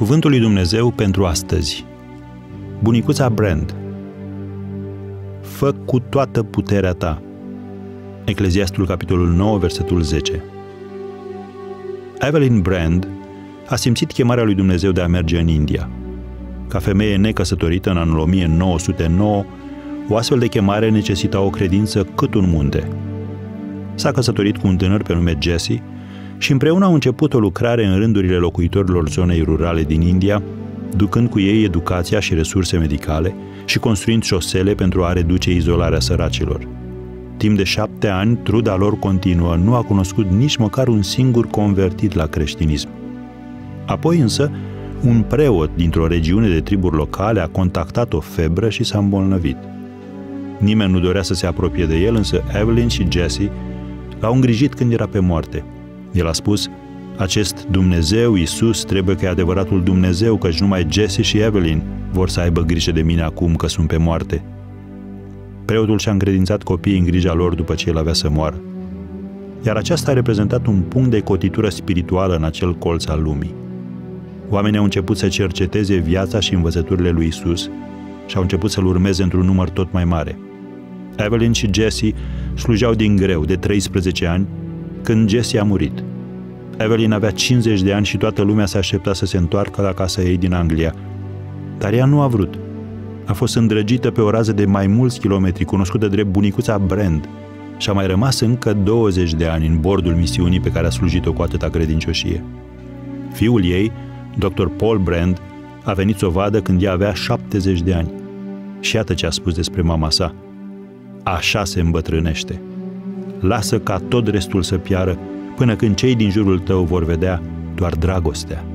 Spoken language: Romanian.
Cuvântul lui Dumnezeu pentru astăzi. Bunicuța Brand. Fă cu toată puterea ta. Ecleziastul, capitolul 9, versetul 10. Evelyn Brand a simțit chemarea lui Dumnezeu de a merge în India. Ca femeie necăsătorită în anul 1909, o astfel de chemare necesita o credință cât un munte. S-a căsătorit cu un tânăr pe nume Jesse și împreună au început o lucrare în rândurile locuitorilor zonei rurale din India, ducând cu ei educația și resurse medicale și construind șosele pentru a reduce izolarea săracilor. Timp de 7 ani, truda lor continuă nu a cunoscut nici măcar un singur convertit la creștinism. Apoi însă, un preot dintr-o regiune de triburi locale a contactat o febră și s-a îmbolnăvit. Nimeni nu dorea să se apropie de el, însă Evelyn și Jesse l-au îngrijit când era pe moarte. El a spus: acest Dumnezeu, Iisus, trebuie că e adevăratul Dumnezeu, căci numai Jesse și Evelyn vor să aibă grijă de mine acum că sunt pe moarte. Preotul și-a încredințat copiii în grija lor după ce el avea să moară. Iar aceasta a reprezentat un punct de cotitură spirituală în acel colț al lumii. Oamenii au început să cerceteze viața și învățăturile lui Iisus și au început să-L urmeze într-un număr tot mai mare. Evelyn și Jesse slujeau din greu de 13 ani, când Jesse a murit. Evelyn avea 50 de ani și toată lumea se aștepta să se întoarcă la casa ei din Anglia. Dar ea nu a vrut. A fost îndrăgită pe o rază de mai mulți kilometri, cunoscută drept bunicuța Brand, și a mai rămas încă 20 de ani în bordul misiunii pe care a slujit-o cu atâta credincioșie. Fiul ei, Dr. Paul Brand, a venit să o vadă când ea avea 70 de ani. Și iată ce a spus despre mama sa: așa se îmbătrânește. Lasă ca tot restul să piară, până când cei din jurul tău vor vedea doar dragostea.